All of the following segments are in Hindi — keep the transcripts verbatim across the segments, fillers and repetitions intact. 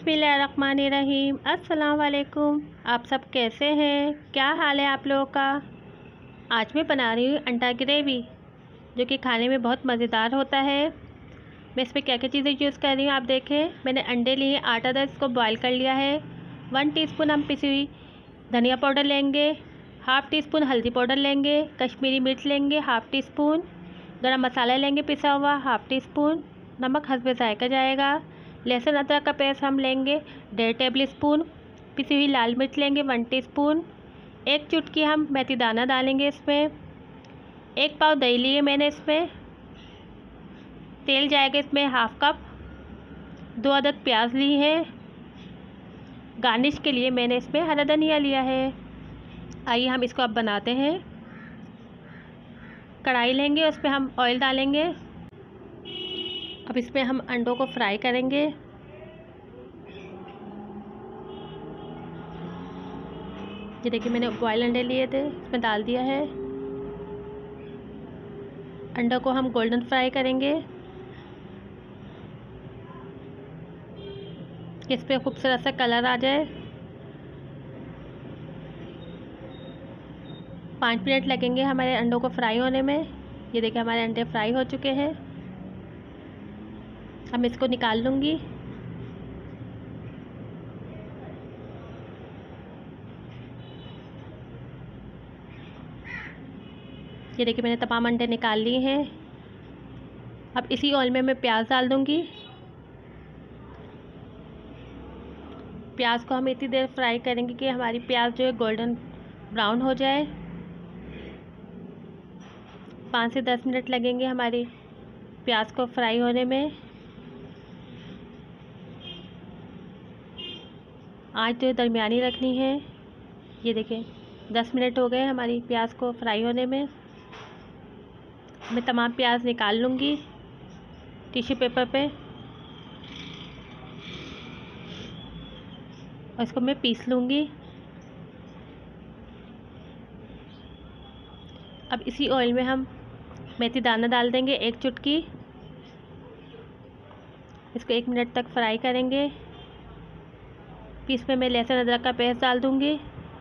बिस्मिल्लाहिर्रहमानिर्रहीम। अस्सलाम वालेकुम। आप सब कैसे हैं? क्या हाल है आप लोगों का? आज मैं बना रही हूँ अंडा ग्रेवी, जो कि खाने में बहुत मज़ेदार होता है। मैं इसमें क्या क्या चीज़ें यूज़ कर रही हूँ आप देखें। मैंने अंडे लिए, आटा दस इसको बॉईल कर लिया है। वन टीस्पून हम पिसी हुई धनिया पाउडर लेंगे, हाफ़ टी स्पून हल्दी पाउडर लेंगे, कश्मीरी मिर्च लेंगे हाफ़ टी स्पून, गरम मसाला लेंगे पिसा हुआ हाफ़ टी स्पून, नमक हस्बे जायका जाएगा। लहसुन अदरक का पेस्ट हम लेंगे डेढ़ टेबल स्पून, पिसी हुई लाल मिर्च लेंगे वन टीस्पून, एक चुटकी हम मेथी दाना डालेंगे इसमें, एक पाव दही लिए मैंने इसमें, तेल जाएगा इसमें हाफ़ कप, दो अदद प्याज ली है, गार्निश के लिए मैंने इसमें हरा धनिया लिया है। आइए हम इसको अब बनाते हैं। कढ़ाई लेंगे, उस पर हम ऑयल डालेंगे। अब इसमें हम अंडों को फ्राई करेंगे। ये देखिए मैंने बॉयल अंडे लिए थे, इसमें डाल दिया है। अंडों को हम गोल्डन फ्राई करेंगे। इस पर खूबसूरत सा कलर आ जाए। पाँच मिनट लगेंगे हमारे अंडों को फ्राई होने में। ये देखिए हमारे अंडे फ्राई हो चुके हैं। अब इसको निकाल लूँगी। ये देखिए मैंने तमाम अंडे निकाल लिए हैं। अब इसी ऑयल में मैं प्याज डाल दूँगी। प्याज को हम इतनी देर फ्राई करेंगे कि हमारी प्याज जो है गोल्डन ब्राउन हो जाए। पाँच से दस मिनट लगेंगे हमारी प्याज को फ्राई होने में। आँच जो दरमियानी रखनी है। ये देखें दस मिनट हो गए हमारी प्याज को फ्राई होने में। मैं तमाम प्याज निकाल लूँगी टिश्यू पेपर पे और इसको मैं पीस लूँगी। अब इसी ऑयल में हम मेथी दाना डाल देंगे एक चुटकी। इसको एक मिनट तक फ्राई करेंगे। फिर इसमें मैं लहसुन अदरक का पेस्ट डाल दूँगी।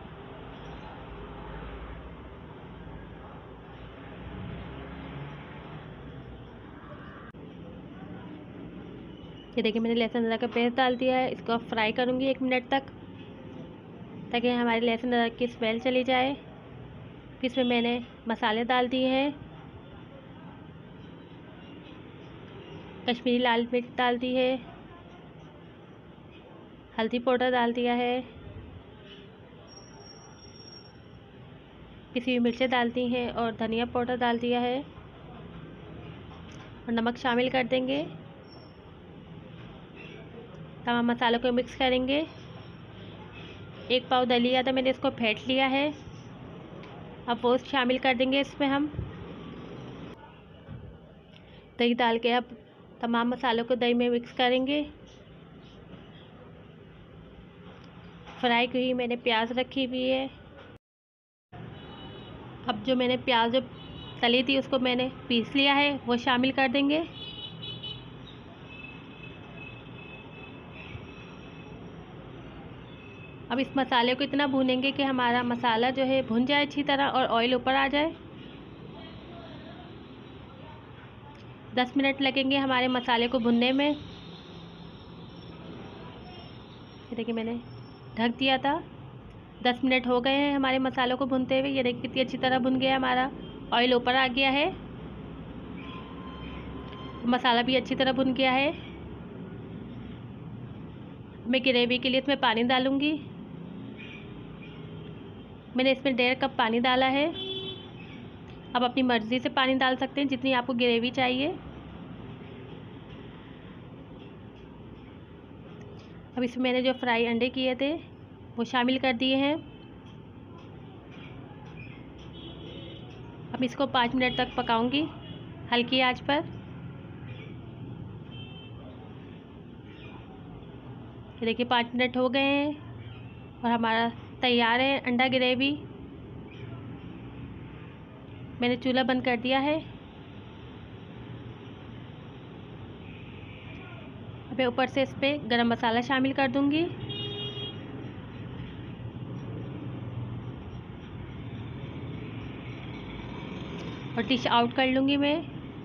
ये देखिए मैंने लहसुन अदरक का पेस्ट डाल दिया है। इसको फ्राई करूँगी एक मिनट तक, ताकि हमारे लहसुन अदरक की स्मेल चली जाए। फिर इसमें मैंने मसाले डाल दिए हैं। कश्मीरी लाल मिर्च डाल दी है, हल्दी पाउडर डाल दिया है, पिसी हुई मिर्चें डाल दी हैं और धनिया पाउडर डाल दिया है और नमक शामिल कर देंगे। तमाम मसालों को मिक्स करेंगे। एक पाव दही लिया था मैंने, इसको फेंट लिया है। अब वो शामिल कर देंगे इसमें हम। दही डाल के अब तमाम मसालों को दही में मिक्स करेंगे। फ्राई की हुई मैंने प्याज रखी हुई है। अब जो मैंने प्याज जो तली थी उसको मैंने पीस लिया है, वो शामिल कर देंगे। अब इस मसाले को इतना भूनेंगे कि हमारा मसाला जो है भुन जाए अच्छी तरह और ऑयल ऊपर आ जाए। दस मिनट लगेंगे हमारे मसाले को भुनने में। ये देखिए मैंने ढक दिया था। दस मिनट हो गए हैं हमारे मसालों को भुनते हुए। ये देखिए कितनी अच्छी तरह भुन गया, हमारा ऑयल ऊपर आ गया है, मसाला भी अच्छी तरह भुन गया है। मैं ग्रेवी के लिए इसमें पानी डालूँगी। मैंने इसमें डेढ़ कप पानी डाला है। अब अपनी मर्ज़ी से पानी डाल सकते हैं जितनी आपको ग्रेवी चाहिए। अब इसमें मैंने जो फ्राई अंडे किए थे वो शामिल कर दिए हैं। अब इसको पाँच मिनट तक पकाऊंगी हल्की आंच पर। ये देखिए पाँच मिनट हो गए हैं और हमारा तैयार है अंडा ग्रेवी। मैंने चूल्हा बंद कर दिया है। मैं ऊपर से इस पर गरम मसाला शामिल कर दूंगी। और डिश आउट कर लूँगी मैं।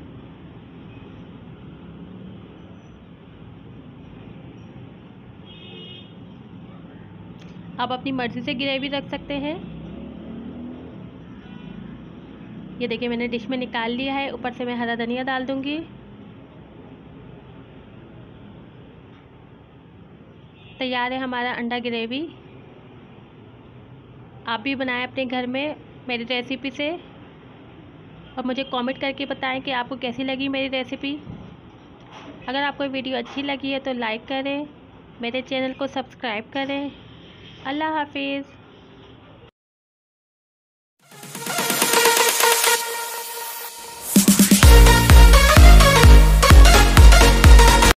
आप अपनी मर्ज़ी से ग्रेवी रख सकते हैं। ये देखिए मैंने डिश में निकाल लिया है। ऊपर से मैं हरा धनिया डाल दूँगी। तैयार है हमारा अंडा ग्रेवी। आप भी बनाएं अपने घर में मेरी रेसिपी से, और मुझे कमेंट करके बताएं कि आपको कैसी लगी मेरी रेसिपी। अगर आपको वीडियो अच्छी लगी है तो लाइक करें, मेरे चैनल को सब्सक्राइब करें। अल्लाह हाफिज़।